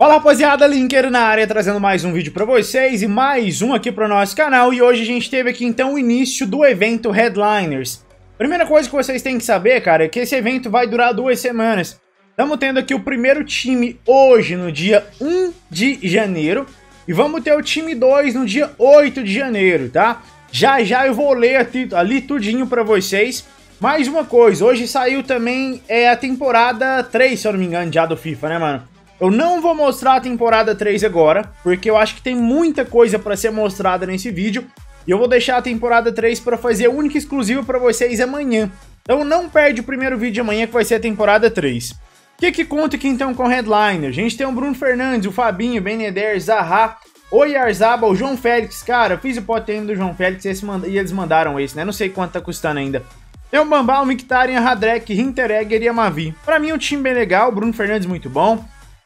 Fala rapaziada, Linker na área, trazendo mais um vídeo pra vocês e mais um aqui pro nosso canal. E hoje a gente teve aqui então o início do evento Headliners. Primeira coisa que vocês têm que saber, cara, é que esse evento vai durar 2 semanas. Estamos tendo aqui o primeiro time hoje, no dia 1 de janeiro. E vamos ter o time 2 no dia 8 de janeiro, tá? Já eu vou ler ali tudinho pra vocês. Mais uma coisa, hoje saiu também a temporada 3, se eu não me engano, já do FIFA, né, mano? Eu não vou mostrar a temporada 3 agora, porque eu acho que tem muita coisa pra ser mostrada nesse vídeo. E eu vou deixar a temporada 3 pra fazer única e exclusiva pra vocês amanhã. Então não perde o primeiro vídeo amanhã, que vai ser a temporada 3. O que conta aqui então com o Headliner? A gente tem o Bruno Fernandes, o Fabinho, o Ben Yedder, Zaha, o Oyarzabal, o João Félix. Cara, eu fiz o potem do João Félix e eles mandaram esse, né? Não sei quanto tá custando ainda. Tem o Bambá, o Mkhitaryan, Radrek, Hinteregger e Amavi. Pra mim, um time bem legal. O Bruno Fernandes muito bom.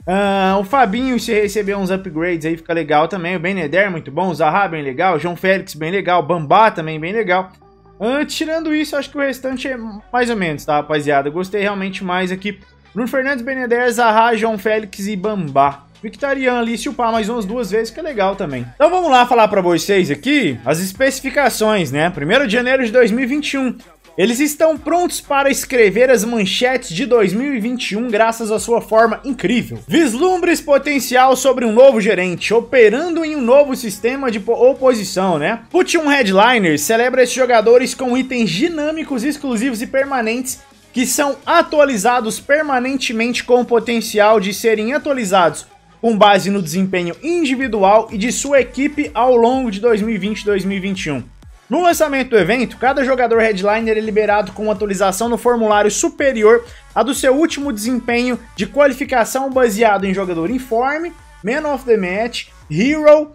O Fabinho, se receber uns upgrades aí, fica legal também. O Ben Yedder, muito bom. O Zaha, bem legal. O João Félix, bem legal. O Bambá também, bem legal. Tirando isso, acho que o restante é mais ou menos, tá, rapaziada? Gostei realmente mais aqui. Bruno Fernandes, Ben Yedder, Zaha, João Félix e Bambá. Mkhitaryan ali, se upar mais umas 2 vezes, que é legal também. Então vamos lá falar pra vocês aqui as especificações, né? 1º de janeiro de 2021. Eles estão prontos para escrever as manchetes de 2021 graças à sua forma incrível. Vislumbres potencial sobre um novo gerente, operando em um novo sistema de oposição, né? Put1 Headliners celebra esses jogadores com itens dinâmicos, exclusivos e permanentes que são atualizados permanentemente com o potencial de serem atualizados com base no desempenho individual e de sua equipe ao longo de 2020 e 2021. No lançamento do evento, cada jogador Headliner é liberado com uma atualização no formulário superior a do seu último desempenho de qualificação baseado em jogador informe, Man of the Match, Hero,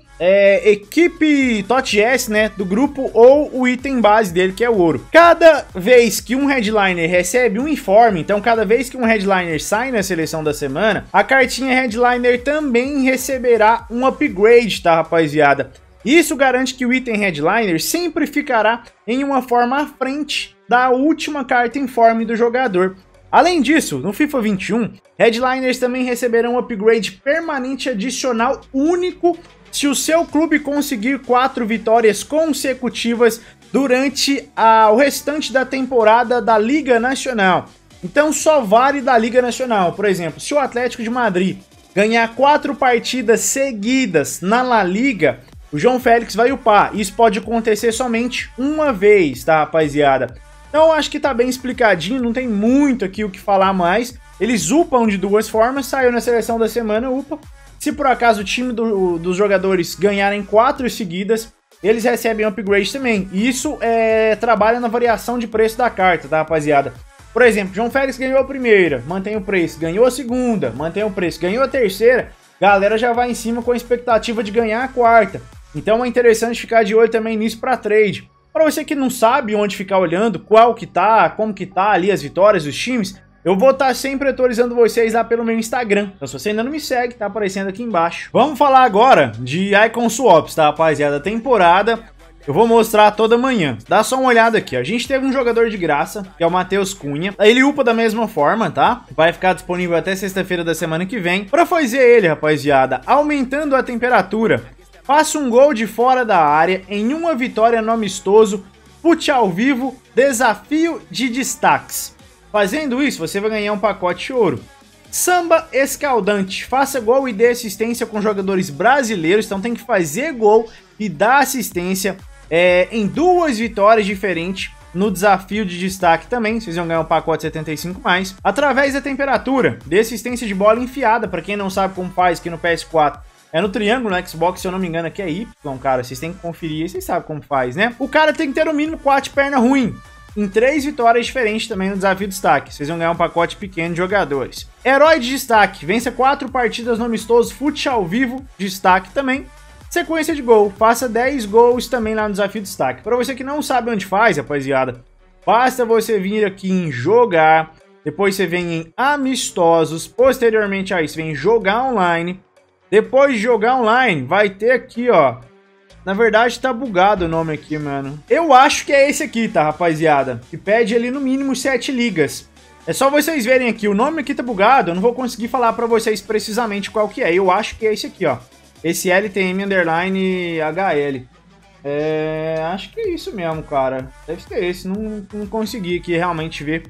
equipe TOTS, né, do grupo ou o item base dele, que é o ouro. Cada vez que um Headliner recebe um informe, então cada vez que um Headliner sai na seleção da semana, a cartinha Headliner também receberá um upgrade, tá, rapaziada? Isso garante que o item Headliner sempre ficará em uma forma à frente da última carta informe do jogador. Além disso, no FIFA 21, Headliners também receberão um upgrade permanente adicional único se o seu clube conseguir 4 vitórias consecutivas durante o restante da temporada da Liga Nacional. Então só vale da Liga Nacional. Por exemplo, se o Atlético de Madrid ganhar 4 partidas seguidas na La Liga, o João Félix vai upar. Isso pode acontecer somente uma vez, tá, rapaziada? Então eu acho que tá bem explicadinho, não tem muito aqui o que falar mais. Eles upam de 2 formas, saiu na seleção da semana, upa. Se por acaso o time dos jogadores ganharem 4 seguidas, eles recebem upgrade também. E isso trabalha na variação de preço da carta, tá, rapaziada? Por exemplo, João Félix ganhou a primeira, mantém o preço. Ganhou a segunda, mantém o preço. Ganhou a terceira, galera já vai em cima com a expectativa de ganhar a quarta. Então é interessante ficar de olho também nisso para trade. Para você que não sabe onde ficar olhando, qual que tá, como que tá ali as vitórias dos times, eu vou estar sempre atualizando vocês lá pelo meu Instagram. Então se você ainda não me segue, tá aparecendo aqui embaixo. Vamos falar agora de Icon Swaps, tá, rapaziada? Temporada, eu vou mostrar toda manhã. Dá só uma olhada aqui, ó. A gente teve um jogador de graça, que é o Matheus Cunha. Ele upa da mesma forma, tá? Vai ficar disponível até sexta-feira da semana que vem. Para fazer ele, rapaziada, aumentando a temperatura, faça um gol de fora da área em uma vitória no amistoso, put ao vivo, desafio de destaques. Fazendo isso, você vai ganhar um pacote de ouro. Samba escaldante, faça gol e dê assistência com jogadores brasileiros, então tem que fazer gol e dar assistência em 2 vitórias diferentes no desafio de destaque também. Vocês vão ganhar um pacote 75+. Através da temperatura, dê assistência de bola enfiada, para quem não sabe como faz aqui no PS4. É no triângulo, no Xbox, se eu não me engano, aqui é Y, cara. Vocês têm que conferir aí, vocês sabem como faz, né? O cara tem que ter no mínimo 4 pernas ruins. Em 3 vitórias diferentes também no desafio de destaque. Vocês vão ganhar um pacote pequeno de jogadores. Herói de destaque. Vença 4 partidas no amistoso, fute ao vivo, destaque também. Sequência de gol. Faça 10 gols também lá no desafio de destaque. Para você que não sabe onde faz, rapaziada, basta você vir aqui em jogar. Depois você vem em amistosos. Posteriormente a isso, vem em jogar online. Depois de jogar online, vai ter aqui, ó. Na verdade, tá bugado o nome aqui, mano. Eu acho que é esse aqui, tá, rapaziada? Que pede ali no mínimo 7 ligas. É só vocês verem aqui, o nome aqui tá bugado, eu não vou conseguir falar pra vocês precisamente qual que é. Eu acho que é esse aqui, ó. Esse LTM_HL. Acho que é isso mesmo, cara. Deve ser esse, não consegui aqui realmente ver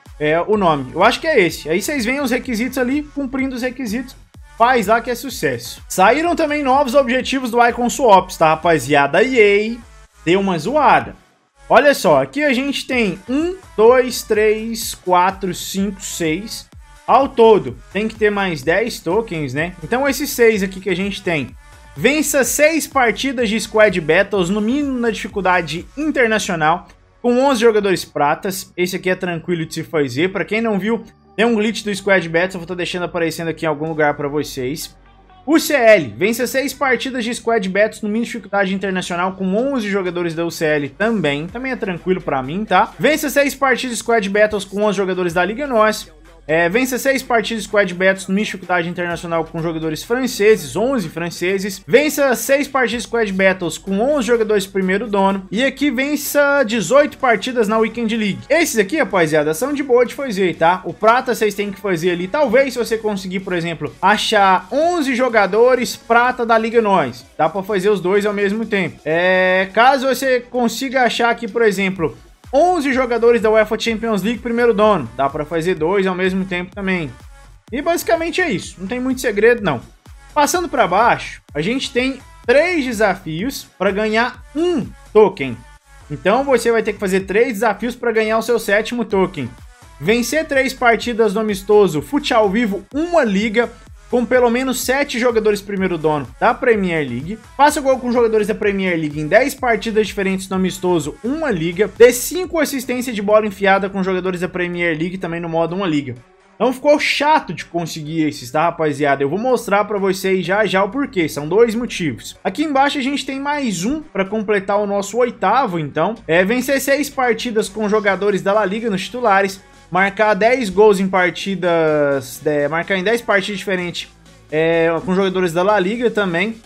o nome. Eu acho que é esse. Aí vocês veem os requisitos ali, cumprindo os requisitos, faz lá que é sucesso. Saíram também novos objetivos do Icon Swaps, tá, rapaziada? A EA deu uma zoada. Olha só, aqui a gente tem 1, 2, 3, 4, 5, 6. Ao todo, tem que ter mais 10 tokens, né? Então esses 6 aqui que a gente tem. Vença 6 partidas de Squad Battles, no mínimo na dificuldade internacional, com 11 jogadores pratas. Esse aqui é tranquilo de se fazer. Para quem não viu, tem um glitch do Squad Battles, eu vou estar deixando aparecendo aqui em algum lugar para vocês. O CL, vença 6 partidas de Squad Battles no mínimo dificuldade internacional com 11 jogadores da UCL também é tranquilo pra mim, tá? Vença 6 partidas de Squad Battles com 11 jogadores da Liga NOS. Vença 6 partidas de Squad Battles no mínimo dificuldade internacional com jogadores franceses, 11 franceses. Vença 6 partidas de Squad Battles com 11 jogadores primeiro dono. E aqui vença 18 partidas na Weekend League. Esses aqui, rapaziada, são de boa de fazer, tá? O prata vocês têm que fazer ali. Talvez se você conseguir, por exemplo, achar 11 jogadores prata da Liga NOS. Dá pra fazer os dois ao mesmo tempo. Caso você consiga achar aqui, por exemplo, 11 jogadores da UEFA Champions League primeiro dono. Dá pra fazer 2 ao mesmo tempo também. E basicamente é isso. Não tem muito segredo, não. Passando pra baixo, a gente tem 3 desafios para ganhar 1 token. Então você vai ter que fazer 3 desafios para ganhar o seu 7º token. Vencer 3 partidas no amistoso Fute ao Vivo, uma liga, com pelo menos 7 jogadores primeiro dono da Premier League. Faça gol com jogadores da Premier League em 10 partidas diferentes no amistoso, uma liga. Dê 5 assistências de bola enfiada com jogadores da Premier League também no modo uma liga. Então ficou chato de conseguir esses, tá, rapaziada? Eu vou mostrar pra vocês já o porquê. São 2 motivos. Aqui embaixo a gente tem mais um pra completar o nosso 8º, então. Vencer 6 partidas com jogadores da La Liga nos titulares. Marcar 10 gols em partidas, marcar em 10 partidas diferentes com jogadores da La Liga também.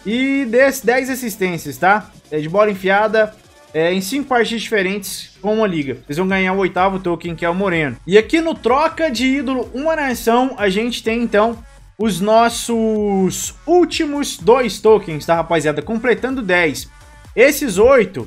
E 10 assistências, tá? De bola enfiada em 5 partidas diferentes com uma liga. Vocês vão ganhar o 8º token, que é o Moreno. E aqui no Troca de Ídolo, uma nação, a gente tem então os nossos últimos 2 tokens, tá, rapaziada? Completando 10. Esses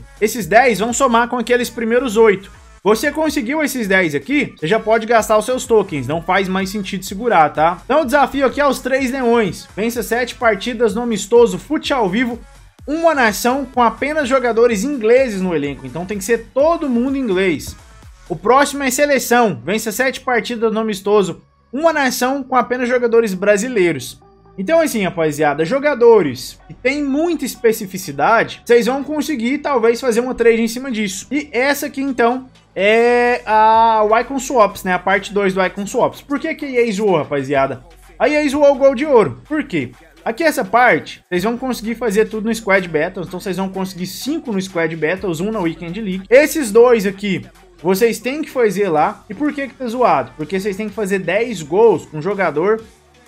10 vão somar com aqueles primeiros 8. Você conseguiu esses 10 aqui, você já pode gastar os seus tokens, não faz mais sentido segurar, tá? Então o desafio aqui é os 3 leões. Vença 7 partidas no amistoso Fute ao Vivo, uma nação com apenas jogadores ingleses no elenco, então tem que ser todo mundo inglês. O próximo é seleção, vença 7 partidas no amistoso, uma nação com apenas jogadores brasileiros. Então assim, rapaziada, jogadores que tem muita especificidade, vocês vão conseguir talvez fazer uma trade em cima disso. E essa aqui então é o Icon Swaps, né? A parte 2 do Icon Swaps. Por que a EA zoou, rapaziada? A EA zoou o gol de ouro. Por quê? Aqui essa parte, vocês vão conseguir fazer tudo no Squad Battles. Então vocês vão conseguir 5 no Squad Battles, 1 na Weekend League. Esses 2 aqui, vocês têm que fazer lá. E por que tá zoado? Porque vocês têm que fazer 10 gols com jogador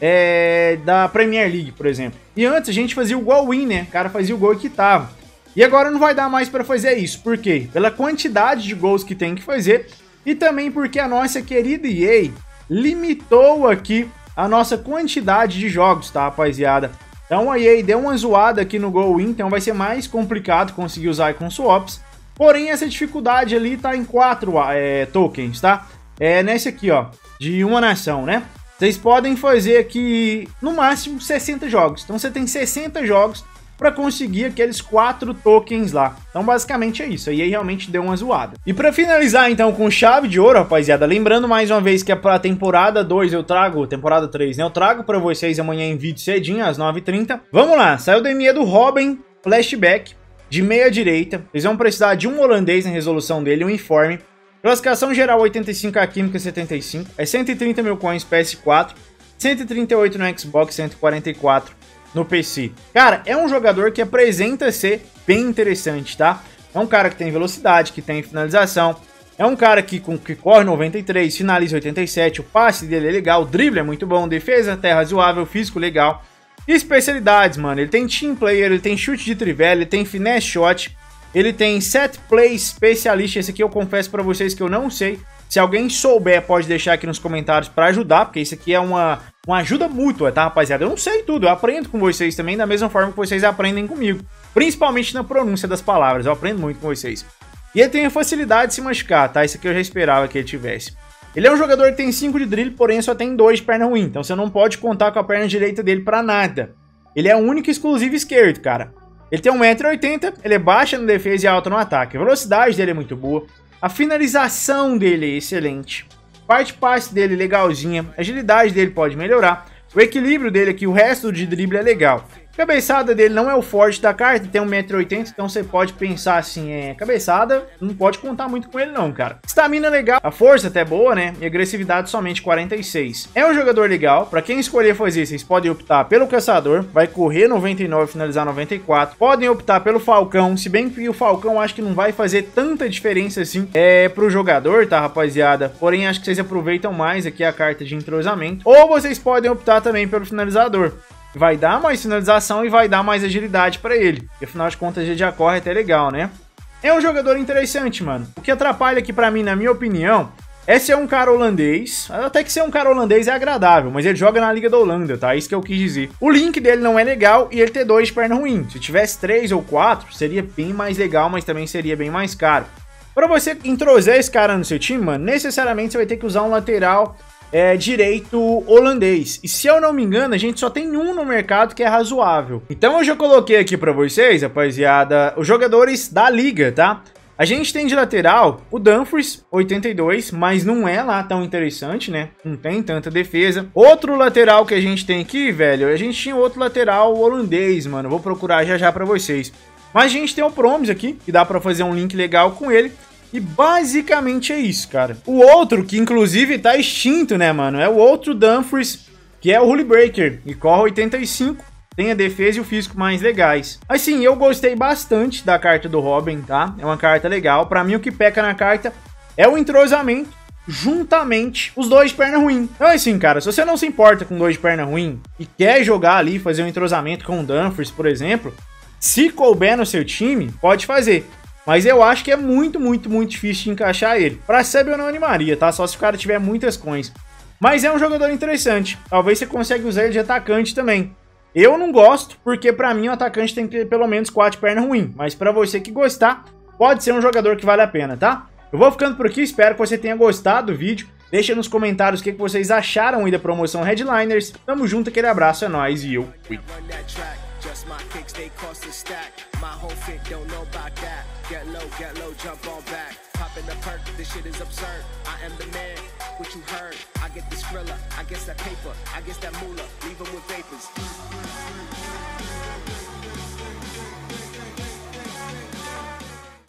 da Premier League, por exemplo. E antes a gente fazia o goal win, né? O cara fazia o gol e quitava. E agora não vai dar mais para fazer isso. Por quê? Pela quantidade de gols que tem que fazer. E também porque a nossa querida EA limitou aqui a nossa quantidade de jogos, tá, rapaziada? Então a EA deu uma zoada aqui no goal win. Então vai ser mais complicado conseguir usar Icon Swaps. Porém essa dificuldade ali tá em 4 tokens, tá? Nesse aqui, ó, de uma nação, né? Vocês podem fazer aqui, no máximo, 60 jogos. Então você tem 60 jogos para conseguir aqueles 4 tokens lá. Então basicamente é isso, aí realmente deu uma zoada. E para finalizar então com chave de ouro, rapaziada, lembrando mais uma vez que é para temporada 2 eu trago, temporada 3, né? Eu trago para vocês amanhã em vídeo cedinho, às 9h30. Vamos lá, saiu o DME do Robin, flashback, de meia direita. Vocês vão precisar de um holandês na resolução dele, um informe. Classificação geral 85, a química 75, é 130 mil coins PS4, 138 no Xbox, 144 no PC. Cara, é um jogador que apresenta ser bem interessante, tá? É um cara que tem velocidade, que tem finalização, é um cara que corre 93, finaliza 87, o passe dele é legal, o drible é muito bom, defesa até razoável, físico legal. E especialidades, mano, ele tem team player, ele tem chute de trivela, ele tem finesse shot, ele tem set play specialist, esse aqui eu confesso pra vocês que eu não sei Se alguém souber, pode deixar aqui nos comentários para ajudar, porque isso aqui é uma ajuda mútua, tá, rapaziada? Eu não sei tudo, eu aprendo com vocês também, da mesma forma que vocês aprendem comigo. Principalmente na pronúncia das palavras, eu aprendo muito com vocês. E ele tem a facilidade de se machucar, tá? Isso aqui eu já esperava que ele tivesse. Ele é um jogador que tem 5 de drible, porém só tem 2 de perna ruim, então você não pode contar com a perna direita dele pra nada. Ele é o único e exclusivo esquerdo, cara. Ele tem 1,80 m, ele é baixo na defesa e alto no ataque. A velocidade dele é muito boa. A finalização dele é excelente. Parte passe dele legalzinha. A agilidade dele pode melhorar. O equilíbrio dele aqui, o resto de drible é legal. A cabeçada dele não é o forte da carta, tem 1,80 m, então você pode pensar assim, cabeçada, não pode contar muito com ele não, cara. Estamina legal, a força até boa, né, e agressividade somente 46. É um jogador legal, pra quem escolher fazer, vocês podem optar pelo caçador, vai correr 99 e finalizar 94. Podem optar pelo falcão, se bem que o falcão acho que não vai fazer tanta diferença assim pro jogador, tá, rapaziada? Porém, acho que vocês aproveitam mais aqui a carta de entrosamento. Ou vocês podem optar também pelo finalizador. Vai dar mais finalização e vai dar mais agilidade pra ele. E afinal de contas, ele já corre até legal, né? É um jogador interessante, mano. O que atrapalha aqui pra mim, na minha opinião, é ser um cara holandês. Até que ser um cara holandês é agradável, mas ele joga na Liga da Holanda, tá? Isso que eu quis dizer. O link dele não é legal e ele ter 2 de perna ruim. Se tivesse 3 ou 4, seria bem mais legal, mas também seria bem mais caro. Pra você entrosar esse cara no seu time, mano, necessariamente você vai ter que usar um lateral direito holandês. E se eu não me engano, a gente só tem um no mercado que é razoável. Então eu já coloquei aqui pra vocês, rapaziada, os jogadores da liga, tá? A gente tem de lateral o Dumfries, 82, mas não é lá tão interessante, né? Não tem tanta defesa. Outro lateral que a gente tem aqui, velho, a gente tinha outro lateral holandês, mano. Vou procurar já já pra vocês. Mas a gente tem o Promes aqui, que dá pra fazer um link legal com ele. E basicamente é isso, cara. O outro, que inclusive tá extinto, né, mano? É o outro Dumfries, que é o Rule Breaker. E corre 85, tem a defesa e o físico mais legais. Assim, eu gostei bastante da carta do Robin, tá? É uma carta legal. Pra mim, o que peca na carta é o entrosamento, juntamente os 2 de perna ruim. Então, assim, cara, se você não se importa com 2 de perna ruim e quer jogar ali, fazer um entrosamento com o Dumfries, por exemplo, se couber no seu time, pode fazer. Mas eu acho que é muito difícil de encaixar ele. Pra sub eu não animaria, tá? Só se o cara tiver muitas coins. Mas é um jogador interessante. Talvez você consiga usar ele de atacante também. Eu não gosto, porque pra mim o atacante tem que ter pelo menos 4 de perna ruim. Mas pra você que gostar, pode ser um jogador que vale a pena, tá? Eu vou ficando por aqui, espero que você tenha gostado do vídeo. Deixa nos comentários o que vocês acharam aí da promoção Headliners. Tamo junto, aquele abraço, é nóis e eu fui. Just my kicks, they cost a stack. My whole fit don't know about that. Get low, jump on back. Pop in the perk, this shit is absurd. I am the man, what you heard. I get the Skrilla, I guess that paper, I guess that moolah. Leave 'em with vapors.